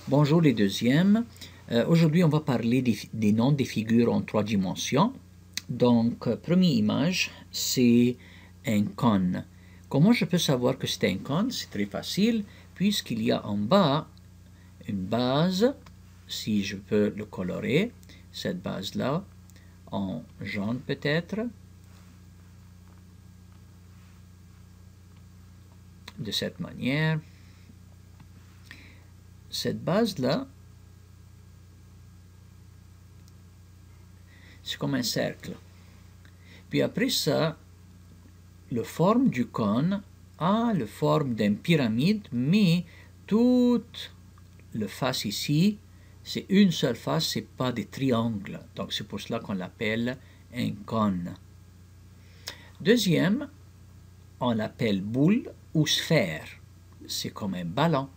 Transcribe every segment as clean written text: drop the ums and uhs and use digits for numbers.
Bonjour les deuxièmes. Aujourd'hui, on va parler des noms des figures en 3 dimensions. Donc, première image, c'est un cône. Comment je peux savoir que c'est un cône? C'est très facile, puisqu'il y a en bas une base, si je peux le colorer, cette base-là, en jaune peut-être, de cette manière. Cette base-là, c'est comme un cercle. Puis après ça, la forme du cône a la forme d'une pyramide, mais toute la face ici, c'est une seule face, c'est pas des triangles. Donc c'est pour cela qu'on l'appelle un cône. Deuxième, on l'appelle boule ou sphère. C'est comme un ballon.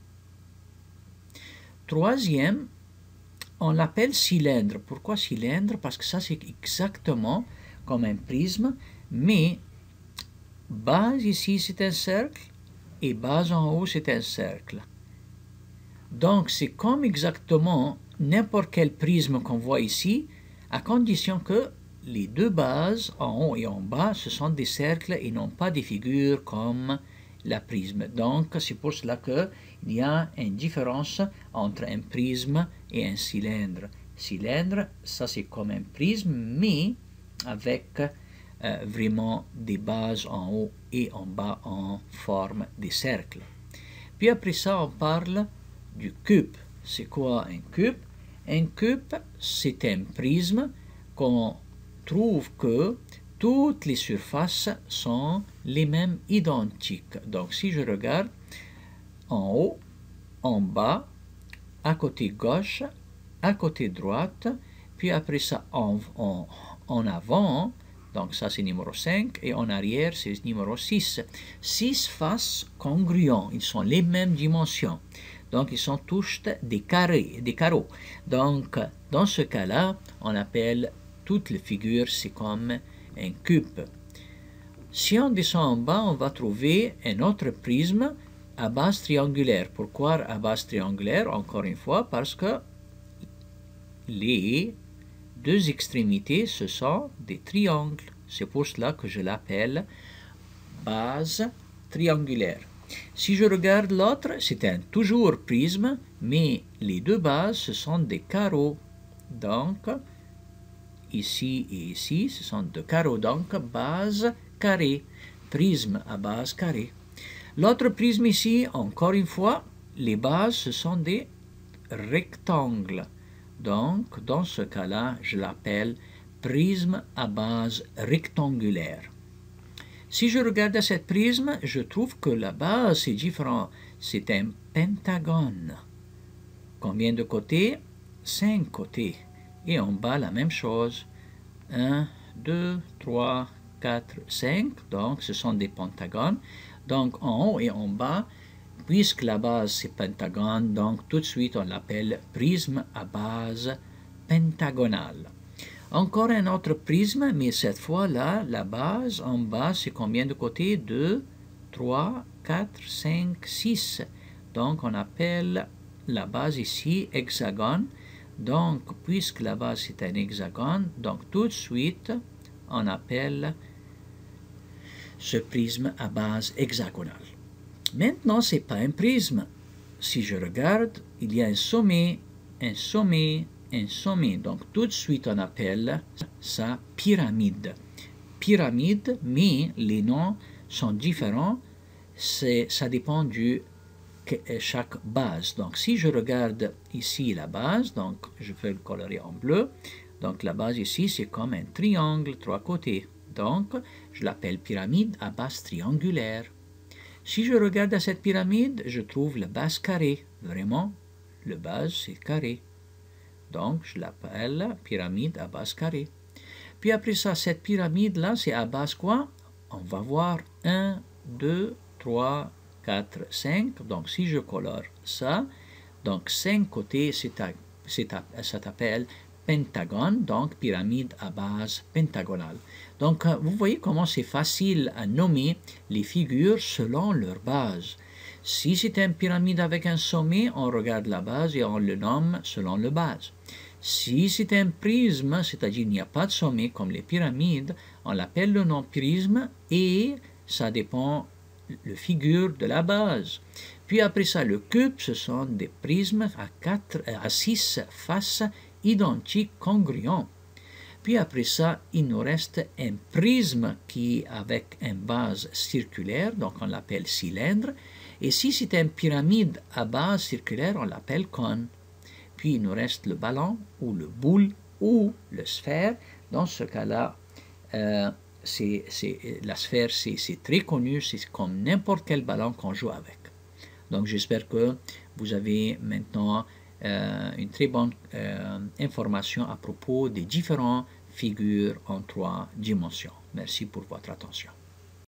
Troisième, on l'appelle cylindre. Pourquoi cylindre? Parce que ça, c'est exactement comme un prisme, mais base ici, c'est un cercle, et base en haut, c'est un cercle. Donc, c'est comme exactement n'importe quel prisme qu'on voit ici, à condition que les deux bases, en haut et en bas, ce sont des cercles et non pas des figures comme la prisme. Donc, c'est pour cela qu'il y a une différence entre un prisme et un cylindre. Cylindre, ça c'est comme un prisme, mais avec vraiment des bases en haut et en bas en forme de cercles. Puis après ça, on parle du cube. C'est quoi un cube? Un cube, c'est un prisme qu'on trouve que toutes les surfaces sont les mêmes identiques. Donc si je regarde en haut, en bas, à côté gauche, à côté droite, puis après ça en avant, donc ça c'est numéro 5, et en arrière c'est numéro 6. 6 faces congruentes, ils sont les mêmes dimensions. Donc ils sont tous des carreaux. Donc dans ce cas-là, on appelle toutes les figures, c'est comme un cube. Si on descend en bas, on va trouver un autre prisme à base triangulaire. Pourquoi à base triangulaire? Encore une fois, parce que les deux extrémités, ce sont des triangles. C'est pour cela que je l'appelle base triangulaire. Si je regarde l'autre, c'est un toujours prisme, mais les deux bases, ce sont des carreaux. Donc, ici et ici, ce sont deux carreaux, donc base carrée, prisme à base carrée. L'autre prisme ici, encore une fois, les bases, ce sont des rectangles. Donc, dans ce cas-là, je l'appelle prisme à base rectangulaire. Si je regarde cet prisme, je trouve que la base est différente. C'est un pentagone. Combien de côtés? 5 côtés. Et en bas, la même chose. 1, 2, 3, 4, 5. Donc, ce sont des pentagones. Donc, en haut et en bas, puisque la base c'est pentagone, donc tout de suite on l'appelle prisme à base pentagonale. Encore un autre prisme, mais cette fois-là, la base en bas, c'est combien de côtés? 2, 3, 4, 5, 6. Donc, on appelle la base ici hexagone. Donc, puisque la base c'est un hexagone, donc tout de suite, on appelle ce prisme à base hexagonale. Maintenant, ce n'est pas un prisme. Si je regarde, il y a un sommet, un sommet, un sommet. Donc, tout de suite, on appelle ça pyramide. Pyramide, mais les noms sont différents. Ça dépend de chaque base. Donc, si je regarde ici la base, donc je vais le colorer en bleu. Donc, la base ici, c'est comme un triangle, 3 côtés. Donc, je l'appelle pyramide à base triangulaire. Si je regarde à cette pyramide, je trouve la base carrée. Vraiment, le base, c'est carré. Donc, je l'appelle pyramide à base carrée. Puis après ça, cette pyramide-là, c'est à base quoi? On va voir 1, 2, 3, 4, 5. Donc, si je colore ça, donc 5 côtés, ça s'appelle pentagone, donc pyramide à base pentagonale. Donc, vous voyez comment c'est facile à nommer les figures selon leur base. Si c'est une pyramide avec un sommet, on regarde la base et on le nomme selon la base. Si c'est un prisme, c'est-à-dire qu'il n'y a pas de sommet comme les pyramides, on l'appelle le nom prisme et ça dépend la figure de la base. Puis après ça, le cube, ce sont des prismes à 6 faces identiques, congruents. Puis après ça, il nous reste un prisme qui est avec une base circulaire, donc on l'appelle cylindre. Et si c'est une pyramide à base circulaire, on l'appelle cône. Puis il nous reste le ballon ou le boule ou le sphère. Dans ce cas-là, la sphère, c'est très connu, c'est comme n'importe quel ballon qu'on joue avec. Donc j'espère que vous avez maintenant une très bonne information à propos des différentes figures en 3 dimensions. Merci pour votre attention.